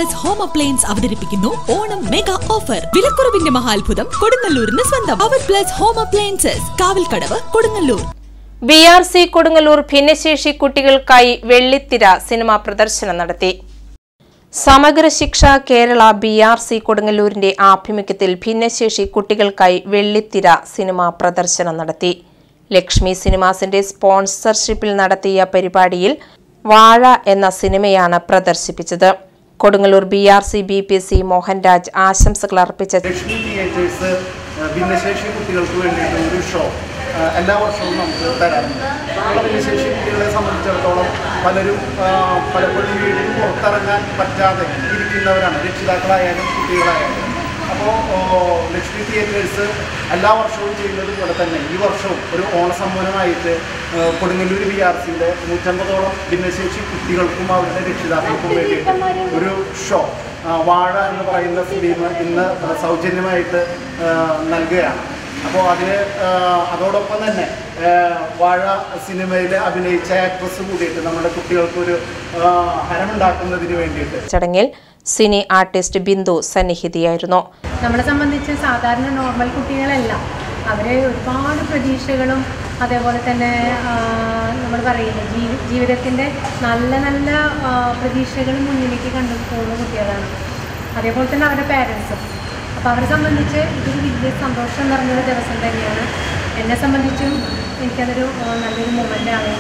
Plus home appliance അവതരിപ്പിക്കുന്നു Onam mega offer. വിലക്കുറവിന്റെ മഹാത്ഭുതം കൊടുങ്ങല്ലൂരിന് സ്വന്തം. അവർ plus home appliances, Kavalkadavu, Kodungallur. BRC Kodungallur ഭിന്നശേഷി കുട്ടികൾക്കായി വെള്ളിത്തിര സിനിമാ പ്രദർശനം നടത്തി. സമഗ്ര ശിക്ഷ കേരള BRC കൊടുങ്ങല്ലൂരിന്റെ ആഭിമുഖ്യത്തിൽ ഭിന്നശേഷി കുട്ടികൾക്കായി വെള്ളിത്തിര സിനിമാ പ്രദർശനം നടത്തി. ലക്ഷ്മി സിനിമാസിന്റെ സ്പോൺസർഷിപ്പിൽ നടത്തിയ പരിപാടിയിൽ വാഴ എന്ന സിനിമയാണ് പ്രദർശിപ്പിച്ചത്. കൊടുങ്ങല്ലൂർ BRC BPC മോഹൻരാജ് ആശംസകൾ അർപ്പിച്ച ലക്ഷ്മി തിയേറ്റേഴ്സ് ഭിന്നശേഷി കുട്ടികൾക്ക് വേണ്ടിയിട്ട് ഒരു ഷോ എല്ലാ വർഷവും നമുക്ക് തരാറുണ്ട്. ഭിന്നശേഷി കുട്ടികളെ സംബന്ധിച്ചിടത്തോളം പലരും പലപ്പോഴും വീട്ടിൽ പുറത്തിറങ്ങാൻ പറ്റാതെ ഇരിക്കുന്നവരാണ്, രക്ഷിതാക്കളായാലും കുട്ടികളായാലും. അപ്പോൾ ലക്ഷ്മി തിയേറ്റേഴ്സ് എല്ലാ വർഷവും ചെയ്യുന്നത് പോലെ തന്നെ ഈ വർഷവും ഒരു ഓണസമ്മാനമായിട്ട് കൊടുങ്ങല്ലൂർ BRCയുടെ 150ഓളം ഭിന്നശേഷി കുട്ടികൾക്കും അവരുടെ രക്ഷിതാക്കൾക്കും വേണ്ടിയിട്ട് ഒരു ഷോ വാഴ എന്ന് പറയുന്ന ഫിലിം ഇന്ന് സൗജന്യമായിട്ട് നൽകുകയാണ്. അപ്പോൾ അതോടൊപ്പം തന്നെ വാഴ സിനിമയിൽ അഭിനയിച്ച ആക്ട്രസ് കൂടിയിട്ട് നമ്മുടെ കുട്ടികൾക്കൊരു ഹരമുണ്ടാക്കുന്നതിന് വേണ്ടിയിട്ട് ചടങ്ങിൽ സിനി ആർട്ടിസ്റ്റ് ബിന്ദു സന്നിഹിതയായിരുന്നു. നമ്മളെ സംബന്ധിച്ച് സാധാരണ നോർമൽ കുട്ടികളല്ല, അവരെ ഒരുപാട് പ്രതീക്ഷകളും അതേപോലെ തന്നെ നമ്മൾ പറയുന്നത് ജീവിതത്തിൻ്റെ നല്ല നല്ല പ്രതീക്ഷകളും മുന്നിലേക്ക് കണ്ടുപോകുന്ന കുട്ടികളാണ്. അതേപോലെ തന്നെ അവരുടെ പാരൻസും. അപ്പോൾ അവരെ സംബന്ധിച്ച് ഇതൊരു വലിയ സന്തോഷം നിറഞ്ഞൊരു ദിവസം തന്നെയാണ്. എന്നെ സംബന്ധിച്ചും എനിക്കതൊരു നല്ലൊരു മൊമെൻ്റാണ്.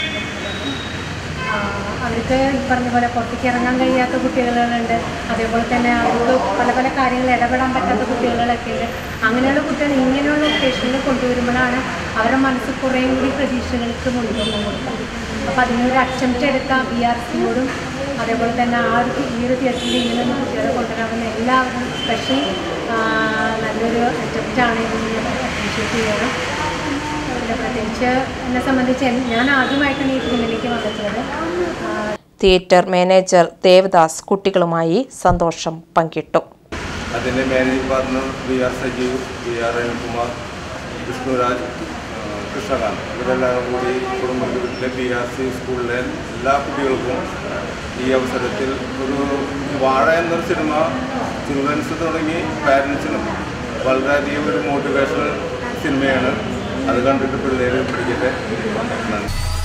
അവർക്ക് പറഞ്ഞ പോലെ പുറത്തേക്ക് ഇറങ്ങാൻ കഴിയാത്ത കുട്ടികളുണ്ട്, അതേപോലെ തന്നെ അവർക്ക് പല പല കാര്യങ്ങളിൽ ഇടപെടാൻ പറ്റാത്ത കുട്ടികളൊക്കെ ഉണ്ട്. അങ്ങനെയുള്ള കുട്ടികൾ ഇങ്ങനെയുള്ള ഒക്കേഷനിൽ കൊണ്ടുവരുമ്പോഴാണ് അവരുടെ മനസ്സ് കുറേ കൂടി പ്രതീക്ഷകൾക്ക് മുൻതൂക്കം കൊടുക്കുക. അപ്പോൾ അതിനൊരു അറ്റംപ്റ്റ് എടുത്ത BRCയോടും അതേപോലെ തന്നെ ഈ ഒരു തിയേറ്ററിൽ ഇങ്ങനെ കുട്ടികളെ കൊണ്ടുവരാമെന്ന് എല്ലാവരും സ്പെഷ്യൽ നല്ലൊരു അറ്റംപ്റ്റാണ് എന്ന് ഞാൻ അപ്രീഷിയേറ്റ് ചെയ്യണം. പ്രത്യേകിച്ച് എന്നെ സംബന്ധിച്ച് ഞാൻ ആദ്യമായിട്ടാണ് ഈ ഫിലിമിലേക്ക് വന്നിട്ടുള്ളത്. തിയേറ്റർ മാനേജർ ദേവദാസ് കുട്ടികളുമായി സന്തോഷം പങ്കിട്ടു. അതിൻ്റെ managing partner BR Sajeev, BR Anilkumar, Vishnuraj, Krishnakanth ഇവരെല്ലാവരും കൂടി കൊടുങ്ങല്ലൂരിലെ BRC സ്കൂളിലെ എല്ലാ കുട്ടികൾക്കും ഈ അവസരത്തിൽ ഒരു വാഴ എന്നൊരു സിനിമ ചിൽഡ്രൻസ് തുടങ്ങി പാരൻസിനും വളരെയധികം ഒരു മോട്ടിവേഷണൽ സിനിമയാണ്. അത് കണ്ടിട്ട് പിള്ളേർ പഠിക്കട്ടെ.